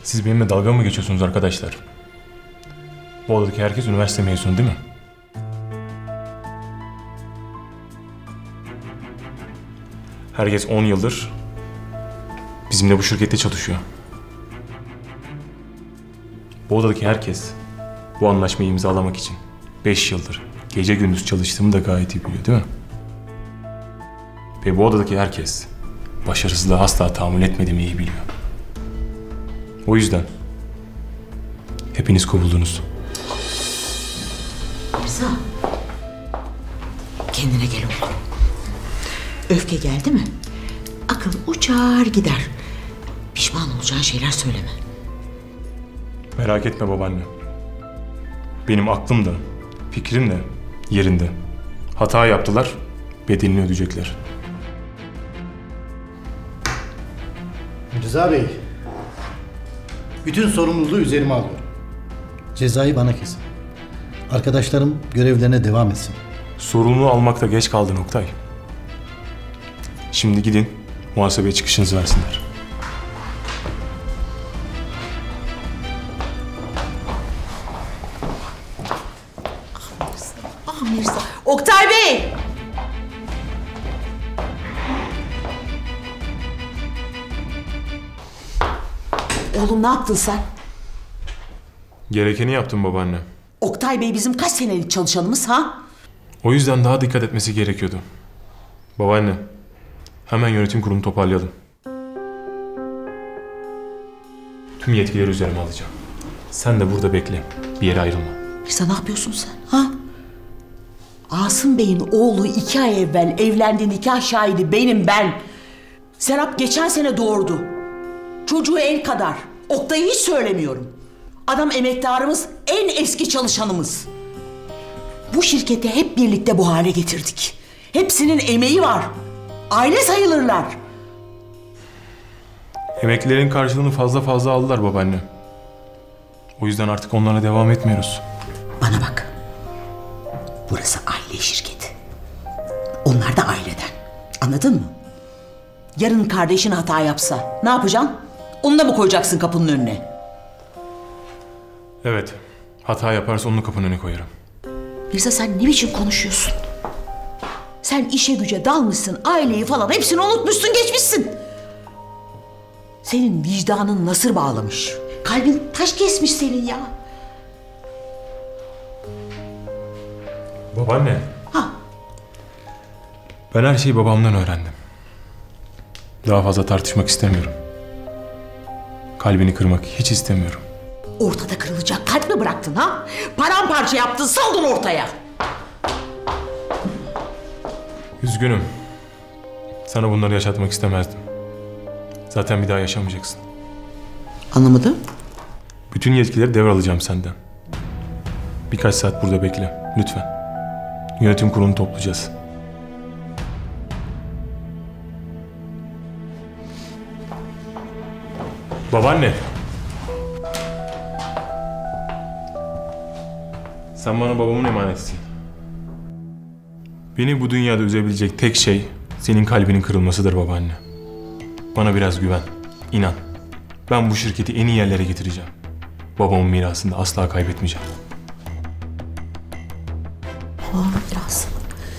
Siz benimle dalga mı geçiyorsunuz arkadaşlar? Bu odadaki herkes üniversite mezunu değil mi? Herkes 10 yıldır bizimle bu şirkette çalışıyor. Bu odadaki herkes bu anlaşmayı imzalamak için 5 yıldır gece gündüz çalıştığımı da gayet iyi biliyor değil mi? Ve bu odadaki herkes başarısızlığa asla tahammül etmediğimi iyi biliyor. O yüzden hepiniz kovuldunuz. Mirza, kendine gel oğlum. Öfke geldi mi? Akıl uçar gider. Pişman olacağın şeyler söyleme. Merak etme babaanne. Benim aklım da, fikrim de yerinde. Hata yaptılar, bedelini ödeyecekler. Rıza Bey, bütün sorumluluğu üzerime alıyorum. Cezayı bana kesin. Arkadaşlarım görevlerine devam etsin. Sorumluluğu almakta geç kaldın Oktay. Şimdi gidin, muhasebeye çıkışınızı versinler. Ah Mirza. Oktay Bey! Oğlum ne yaptın sen? Gerekeni yaptım babaanne. Oktay Bey bizim kaç senelik çalışanımız ha? O yüzden daha dikkat etmesi gerekiyordu. Babaanne, hemen yönetim kurulunu toparlayalım. Tüm yetkileri üzerime alacağım. Sen de burada bekle, bir yere ayrılma. Mirza ne yapıyorsun sen ha? Asım Bey'in oğlu 2 ay evvel evlendi, nikah şahidi benim ben. Serap geçen sene doğurdu. Çocuğu el kadar. Oktay'ı hiç söylemiyorum. Adam emektarımız, en eski çalışanımız. Bu şirketi hep birlikte bu hale getirdik. Hepsinin emeği var. Aile sayılırlar. Emeklilerin karşılığını fazla aldılar babaanne. O yüzden artık onlara devam etmiyoruz. Bana bak. Burası aile şirketi. Onlar da aileden. Anladın mı? Yarın kardeşin hata yapsa ne yapacaksın? Onu da mı koyacaksın kapının önüne? Evet, hata yaparsa onu kapının önüne koyarım. Mirza sen ne biçim konuşuyorsun? Sen işe güce dalmışsın, aileyi falan hepsini unutmuşsun, geçmişsin. Senin vicdanın nasır bağlamış. Kalbin taş kesmiş senin ya. Babaanne. Ha. Ben her şeyi babamdan öğrendim. Daha fazla tartışmak istemiyorum. Kalbini kırmak hiç istemiyorum. Ortada kırılacak kalp mi bıraktın ha? Paramparça yaptın, saldın ortaya. Üzgünüm. Sana bunları yaşatmak istemezdim. Zaten bir daha yaşamayacaksın. Anlamadım. Bütün yetkileri devralacağım senden. Birkaç saat burada bekle, lütfen. Yönetim kurulunu toplayacağız. Babaanne. Sen bana babamın emanetisin. Beni bu dünyada üzebilecek tek şey senin kalbinin kırılmasıdır babaanne. Bana biraz güven, inan. Ben bu şirketi en iyi yerlere getireceğim. Babamın mirasını da asla kaybetmeyeceğim. Babamın mirası.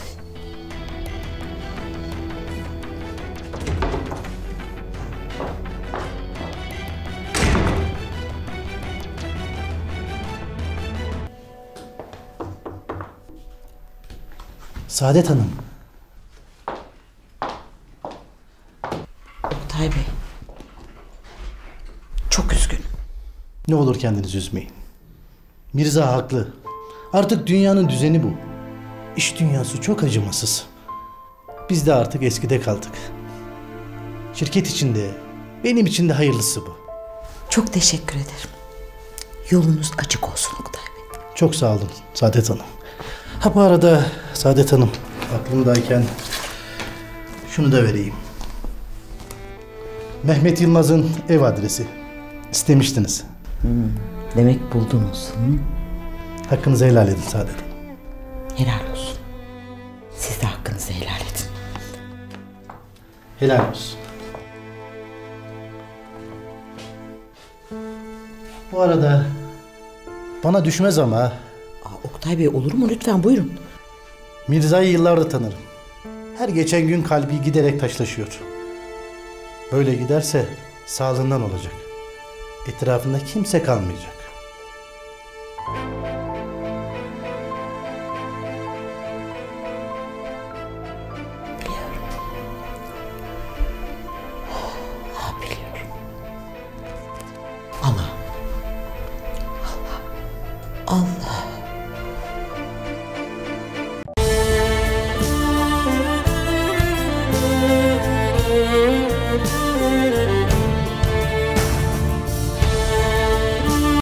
Saadet Hanım. Oktay Bey. Çok üzgünüm. Ne olur kendinizi üzmeyin. Mirza haklı. Artık dünyanın düzeni bu. İş dünyası çok acımasız. Biz de artık eskide kaldık. Şirket için de, benim için de hayırlısı bu. Çok teşekkür ederim. Yolunuz açık olsun Oktay Bey. Çok sağ olun Saadet Hanım. Ha bu arada Saadet Hanım, aklımdayken şunu da vereyim. Mehmet Yılmaz'ın ev adresi. İstemiştiniz. Demek buldunuz. Hakkınızı helal edin Saadet Hanım. Helal olsun. Siz de hakkınızı helal edin. Helal olsun. Bu arada bana düşmez ama Aa, Oktay Bey olur mu lütfen buyurun. Mirza'yı yıllardır tanırım. Her geçen gün kalbi giderek taşlaşıyor. Böyle giderse sağlığından olacak. Etrafında kimse kalmayacak.